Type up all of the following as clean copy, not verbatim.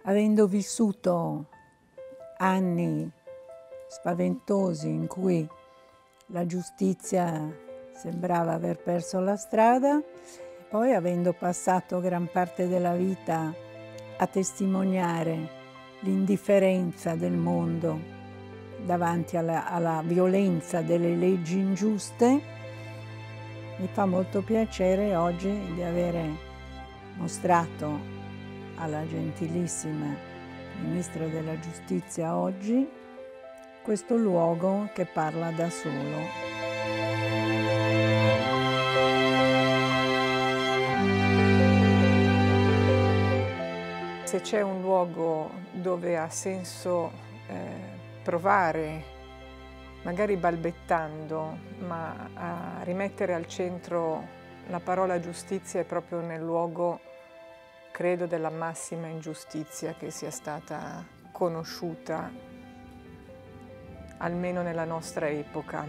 Avendo vissuto anni spaventosi in cui la giustizia sembrava aver perso la strada, poi avendo passato gran parte della vita a testimoniare l'indifferenza del mondo davanti alla violenza delle leggi ingiuste, mi fa molto piacere oggi di avere mostrato alla gentilissima Ministra della Giustizia oggi questo luogo che parla da solo. Se c'è un luogo dove ha senso provare, magari balbettando, ma a rimettere al centro la parola giustizia, è proprio nel luogo, credo, della massima ingiustizia che sia stata conosciuta, almeno nella nostra epoca.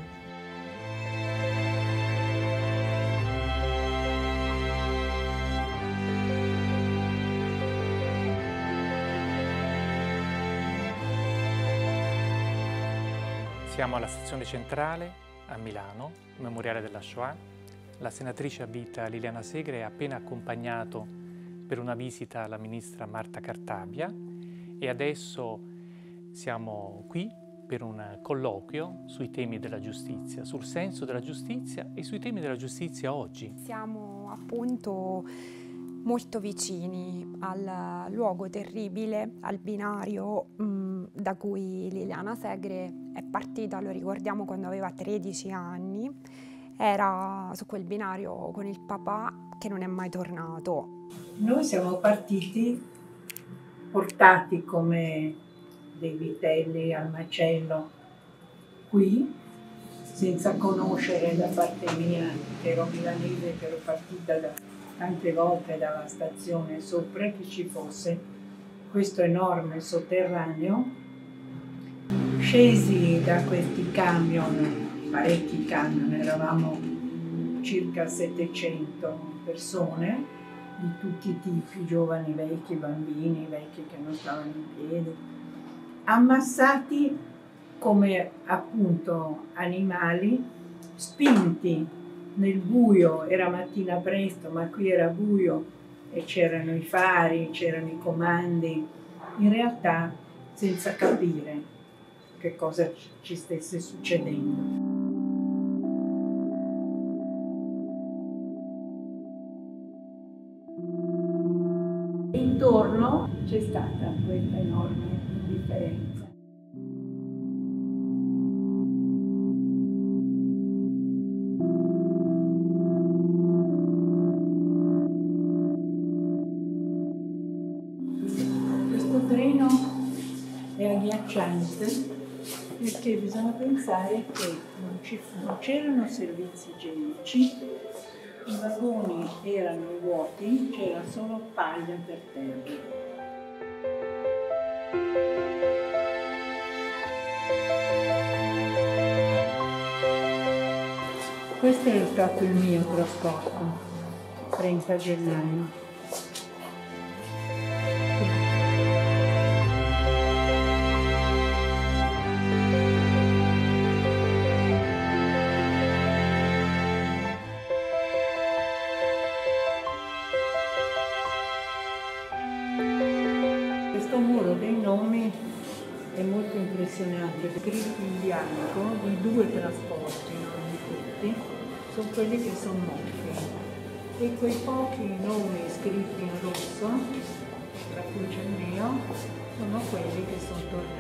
Siamo alla stazione centrale a Milano, Memoriale della Shoah. La senatrice a vita Liliana Segre ha appena accompagnato per una visita alla ministra Marta Cartabia e adesso siamo qui per un colloquio sui temi della giustizia, sul senso della giustizia e sui temi della giustizia oggi. Siamo appunto molto vicini al luogo terribile, al binario da cui Liliana Segre è partita, lo ricordiamo, quando aveva 13 anni. Era su quel binario con il papà che non è mai tornato. Noi siamo partiti portati come dei vitelli al macello qui, senza conoscere da parte mia, che ero milanese, che ero partita tante volte dalla stazione sopra, che ci fosse questo enorme sotterraneo. Scesi da questi camion, parecchi camion, eravamo circa 700 persone, di tutti i tipi, giovani, vecchi, bambini, vecchi che non stavano in piedi, ammassati come appunto animali, spinti nel buio. Era mattina presto, ma qui era buio e c'erano i fari, c'erano i comandi, in realtà senza capire che cosa ci stesse succedendo. Intorno c'è stata questa enorme indifferenza. Questo treno è agghiacciante perché bisogna pensare che non c'erano servizi igienici, i vagoni erano vuoti, c'era solo paglia per terra. Questo è stato il mio trasporto, 30 gennaio. Questo muro dei nomi è molto impressionante, scritti in bianco di 2 trasporti, non di tutti, sono quelli che sono morti. E quei pochi nomi scritti in rosso, tra cui c'è il mio, sono quelli che sono tornati.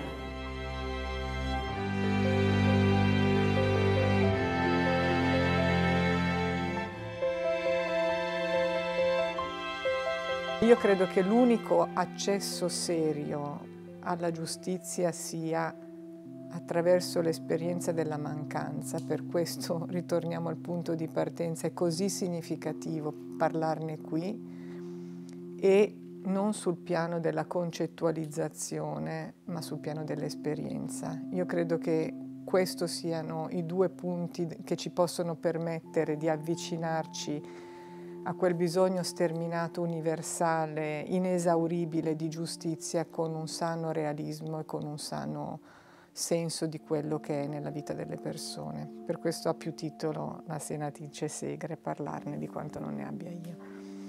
Io credo che l'unico accesso serio alla giustizia sia attraverso l'esperienza della mancanza. Per questo ritorniamo al punto di partenza, è così significativo parlarne qui, e non sul piano della concettualizzazione, ma sul piano dell'esperienza. Io credo che questi siano i 2 punti che ci possono permettere di avvicinarci a quel bisogno sterminato universale, inesauribile di giustizia, con un sano realismo e con un sano senso di quello che è nella vita delle persone. Per questo ha più titolo la senatrice Segre, parlarne di quanto non ne abbia io.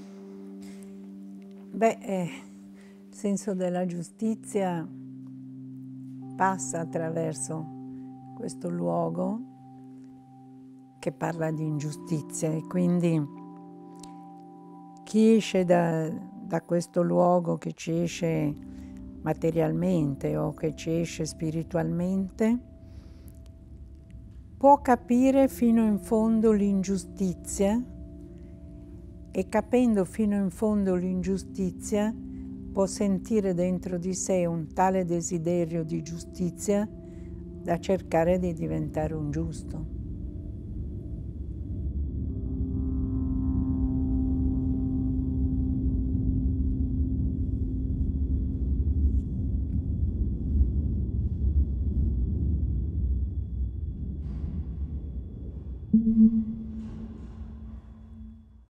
Beh, il senso della giustizia passa attraverso questo luogo che parla di ingiustizia, e quindi chi esce da questo luogo, che ci esce materialmente o che ci esce spiritualmente, può capire fino in fondo l'ingiustizia, e capendo fino in fondo l'ingiustizia può sentire dentro di sé un tale desiderio di giustizia da cercare di diventare un giusto.